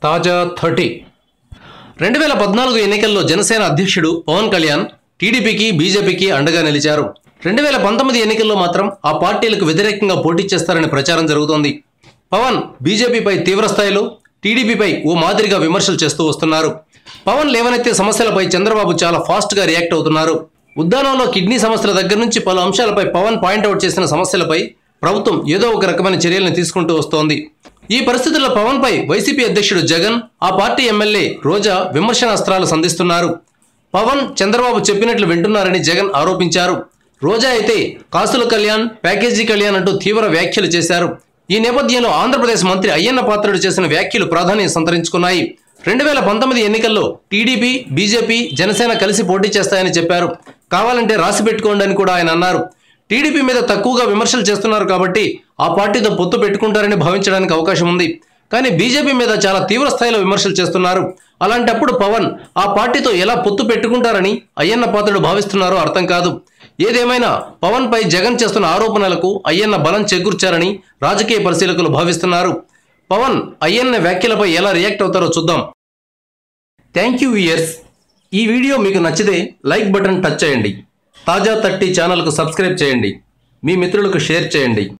తాజా 30 2014 ఎన్నికల్లో జనసేన అధ్యక్షుడు పవన్ కళ్యాణ్ టీడీపీకి బీజేపీకి అండగా నిలిచారు. 2019 ఎన్నికల్లో మాత్రం ఆ పార్టీలకు వ్యతిరేకంగా పోటీ చేస్తారని ప్రచారం జరుగుతోంది. పవన్ బీజేపీపై తీవ్రస్థాయిలో, టీడీపీపై ఓ మాదిరిగా విమర్శలు చేస్తూ వస్తున్నారు. పవన్ లేవనెత్తే సమస్యలపై చంద్రబాబు చాలా ఫాస్ట్గా రియాక్ట్ అవుతున్నారు. ఉద్దానంలో కిడ్నీ సమస్యల దగ్గర నుంచి పలు అంశాలపై పవన్ పాయింట్అవుట్ చేసిన సమస్యలపై ప్రభుత్వం ఏదో ఒక రకమైన చర్యలను తీసుకుంటూ వస్తోంది. ఈ పరిస్థితుల్లో పవన్పై వైసీపీ అధ్యక్షుడు జగన్, ఆ పార్టీ ఎమ్మెల్యే రోజా విమర్శనాస్త్రాలు సంధిస్తున్నారు. పవన్ చంద్రబాబు చెప్పినట్లు వింటున్నారని జగన్ ఆరోపించారు. రోజా అయితే కాసుల కళ్యాణ్, ప్యాకేజీ కళ్యాణ్ అంటూ తీవ్ర వ్యాఖ్యలు చేశారు. ఈ నేపథ్యంలో ఆంధ్రప్రదేశ్ మంత్రి అయ్యన్న పాత్రుడు చేసిన వ్యాఖ్యలు ప్రాధాన్యం సంతరించుకున్నాయి. 2019 ఎన్నికల్లో టీడీపీ, బీజేపీ, జనసేన కలిసి పోటీ చేస్తాయని చెప్పారు. కావాలంటే రాసి పెట్టుకోండి అని కూడా ఆయన అన్నారు. టీడీపీ మీద తక్కువగా విమర్శలు చేస్తున్నారు కాబట్టి ఆ పార్టీతో పొత్తు పెట్టుకుంటారని భావించడానికి అవకాశం ఉంది. కానీ బీజేపీ మీద చాలా తీవ్ర స్థాయిలో విమర్శలు చేస్తున్నారు. అలాంటప్పుడు పవన్ ఆ పార్టీతో ఎలా పొత్తు పెట్టుకుంటారని అయ్యన్న పాత్రుడు భావిస్తున్నారో అర్థం కాదు. ఏదేమైనా పవన్ పై జగన్ చేస్తున్న ఆరోపణలకు అయ్యన్న బలం చేకూర్చారని రాజకీయ పరిశీలకులు భావిస్తున్నారు. పవన్ అయ్యన్న వ్యాఖ్యలపై ఎలా రియాక్ట్ అవుతారో చూద్దాం. Thank you viewers. ఈ వీడియో మీకు నచ్చితే లైక్ బటన్ టచ్ చేయండి. తాజా 30 ఛానల్కు సబ్స్క్రైబ్ చేయండి. మీ మిత్రులకు షేర్ చేయండి.